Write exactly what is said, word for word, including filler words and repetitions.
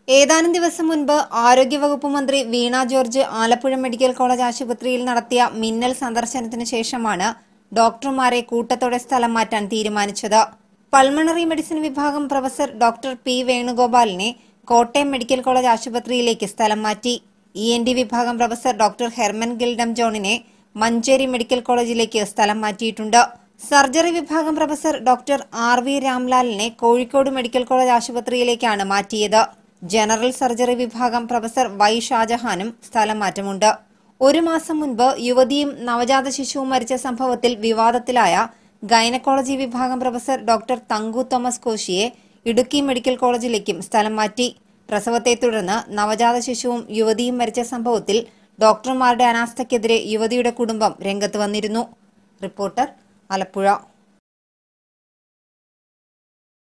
ഏതാനും ദിവസം മുൻപ് ആരോഗ്യവകുപ്പ് മന്ത്രി വീണ ജോർജ് ആലപ്പുഴ മെഡിക്കൽ കോളേജ് ആശുപത്രിയിൽ നടത്തിയ മിന്നൽ സന്ദർശനത്തിന് ശേഷമാണ് ഡോക്ടർമാരെ കൂട്ടത്തോടെ സ്ഥലം മാറ്റാൻ തീരുമാനിച്ചത്. പൾമണറി മെഡിസിൻ വിഭാഗം പ്രൊഫസർ ഡോക്ടർ പി വേണുഗോപാലിനെ കോട്ടയം മെഡിക്കൽ കോളേജ് ആശുപത്രിയിലേക്ക് സ്ഥലം മാറ്റി. ഇ എൻ ഡി വിഭാഗം പ്രൊഫസർ ഡോക്ടർ ഹെർമൻ ഗിൽഡം ജോണിനെ മഞ്ചേരി മെഡിക്കൽ കോളേജിലേക്ക് സ്ഥലം മാറ്റിയിട്ടുണ്ട്. സർജറി വിഭാഗം പ്രൊഫസർ ഡോക്ടർ ആർ വി രാംലാലിനെ കോഴിക്കോട് മെഡിക്കൽ കോളേജ് ആശുപത്രിയിലേക്കാണ് മാറ്റിയത്. ജനറൽ സർജറി വിഭാഗം പ്രൊഫസർ വൈ ഷാജഹാനും സ്ഥലം മാറ്റമുണ്ട്. ഒരു മാസം മുൻപ് യുവതിയും നവജാത ശിശുവും മരിച്ച സംഭവത്തിൽ വിവാദത്തിലായ ഗൈനക്കോളജി വിഭാഗം പ്രൊഫസർ ഡോക്ടർ തങ്കു തോമസ് കോശിയെ ഇടുക്കി മെഡിക്കൽ കോളേജിലേക്കും സ്ഥലം മാറ്റി. പ്രസവത്തെ തുടർന്ന് നവജാത ശിശുവും യുവതിയും മരിച്ച സംഭവത്തിൽ ഡോക്ടർമാരുടെ അനാസ്ഥയ്ക്കെതിരെ യുവതിയുടെ കുടുംബം രംഗത്ത് വന്നിരുന്നു. റിപ്പോർട്ടർ, ആലപ്പുഴ.